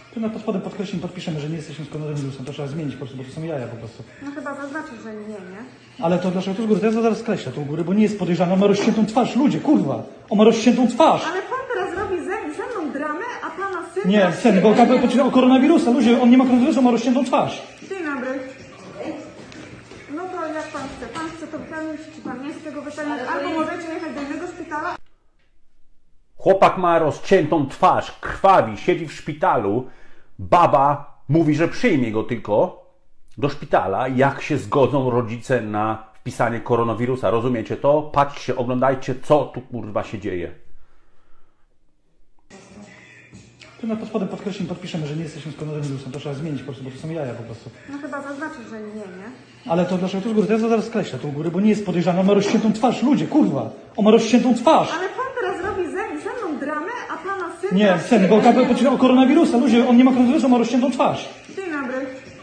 Tu pod spodem podkreślimy, podpiszemy, że nie jesteśmy z koronawirusem. To trzeba zmienić po prostu, bo to są jaja po prostu. No chyba zaznaczyć, że nie? Ale to dlaczego tu z góry? To ja to zaraz skreślę tu u góry, bo nie jest podejrzany. On ma rozciętą twarz. Ludzie, kurwa. On ma rozciętą twarz. Ale pan teraz robi ze mną dramę, a pana syn... Nie, sen, bo o koronawirusa. Ludzie, on nie ma koronawirusa, ma rozciętą twarz. Dzień dobry. No to jak pan chce? Pan chce to wypełnić, czy pan nie chce tego wypełnić? Albo możecie jechać do innego szpitala. Chłopak ma rozciętą twarz, krwawi, siedzi w szpitalu. Baba mówi, że przyjmie go tylko do szpitala, jak się zgodzą rodzice na wpisanie koronawirusa. Rozumiecie to? Patrzcie, oglądajcie, co tu kurwa się dzieje. Tu pod spodem podkreślimy, podpiszemy, że nie jesteśmy z koronawirusem. To trzeba zmienić po prostu, bo to są jaja po prostu. No chyba zaznaczyć, że nie? Ale to dlaczego tu z góry? To ja to zaraz skreślę tu u góry, bo nie jest podejrzany. On ma rozciętą twarz. Ludzie, kurwa. On ma rozciętą twarz. Ale pan teraz robi ze mną dramę, a pana syn... Nie, sen, bo o koronawirusa. Ludzie, on nie ma koronawirusa, ma rozciętą twarz. Dzień dobry.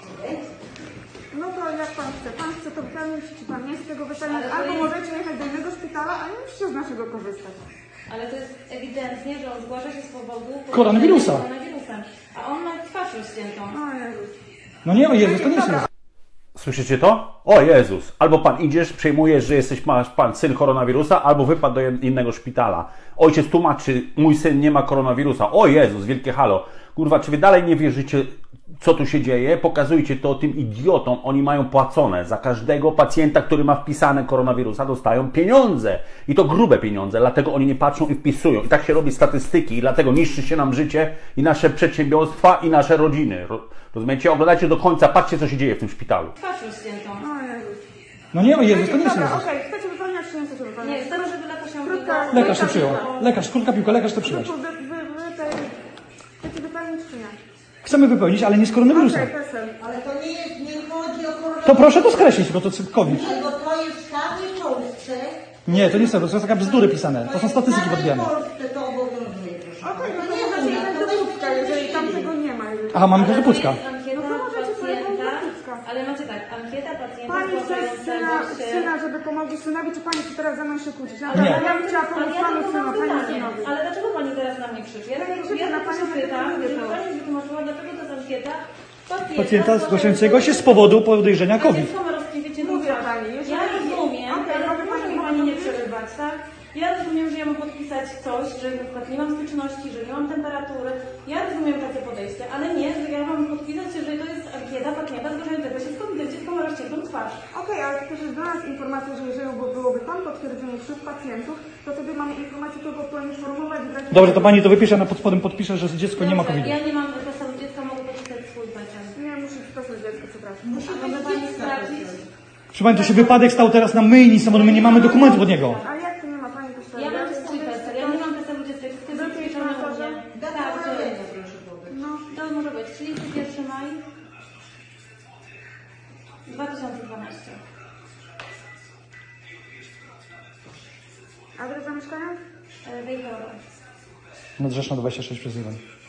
No to jak pan chce? Pan chce to wypełnić, czy pan nie chce tego wypełnić? Albo możecie jechać do innego szpitala, a nie musicie z naszego korzystać. Ale to jest ewidentnie, że on zgłasza się z powodu Koronawirusa. koronawirusem. A on ma twarz rozciętą. O Jezus. No nie, o Jezus, to nie jest. Słyszycie to? O Jezus! Albo pan idziesz, przejmujesz, że masz pan syn koronawirusa, albo wypadł do innego szpitala. Ojciec tłumaczy, mój syn nie ma koronawirusa. O Jezus, wielkie halo. Kurwa, czy wy dalej nie wierzycie, co tu się dzieje? Pokazujcie to tym idiotom. Oni mają płacone. Za każdego pacjenta, który ma wpisane koronawirusa, dostają pieniądze. I to grube pieniądze, dlatego oni nie patrzą i wpisują. I tak się robi statystyki i dlatego niszczy się nam życie i nasze przedsiębiorstwa i nasze rodziny. Rozumiecie? Oglądajcie do końca, patrzcie, co się dzieje w tym szpitalu. Twarz rozciętą. O Jezus. No nie, o Jezus, to nie jest. Dobra, okej. Chcecie wypełniać, czy nie chcecie wypełniać? Nie, chcemy, żeby lekarz ją Krótka- Lekarz to przyjął. Lekarz, krótka piłka, lekarz to przyjął. Chcecie wypełnić, czy nie? Chcemy wypełnić, ale nie z koronawirusem. Okej, PESEL. Ale to nie jest, nie chodzi o koronawirus. To proszę to skreślić, bo to COVID. Nie, bo to jest w całej Polsce. Nie, to nie są, to są takie bzdury pisane. To są statystyki podbijane. W całej Polsce to obowiązuje, proszę. Okej, no to możecie jechać do Pucka, jeżeli tam tego nie ma. Jeżeli... Aha, mamy też do Pucka. Ankieta No to możecie pojechać do pacjenta, Pucka. ale macie tak, ankieta pacjenta Pani chce zgłaszającego się... syna, żeby pomogli synowi, czy pani chce teraz ze mną się kłócić? Nie. Ja bym chciała pomóc Ale ja panu tylko synu, mam pani pytanie, synowi. ale dlaczego pani teraz na mnie krzyczy? Ja nie krzyczę na tylko panią, się ja pytam, tylko żeby mówię pani wytłumaczyła, dlaczego to jest ankieta Pacjenta zgłaszającego się z powodu podejrzenia COVID. Mówię pani, jeżeli... Ja rozumiem, Okej, ale mogę proszę mi pani nie przerywać, tak? Ja rozumiem, że ja mam podpisać coś, że na przykład nie mam styczności, że nie mam temperatury. Ja rozumiem takie podejście, ale nie, że ja mam podpisać, że to jest ankieta pacjenta zgłaszającego się z COVID, dziecko ma rozciętą twarz. Okej, ale też jest dla nas informacja, że jeżeli byłoby tam potwierdzenie wśród pacjentów, to wtedy mamy informację, tylko poinformować... Dobrze, to pani to wypisze, a pod spodem podpisze, że dziecko nie ma Dobrze, COVID. ja nie mam PESEL dziecka, mogę podpisać swój PESEL. Nie, muszę wpisać dziecko, przepraszam. Musi A może pani sprawdzić? Proszę pani, to się wypadek stał teraz na myjni samochodu, my nie mamy dokumentów od niego. A jak to nie ma pani PESEL? Ja mam swój PESEL, ja nie mam PESEL dziecka, wszystko jest zapieczone u mnie. Tak, to jest. No, To może być 31 maj 2012. adres zamieszkania? Wejherowa. Nadrzeszna 26 przez 1.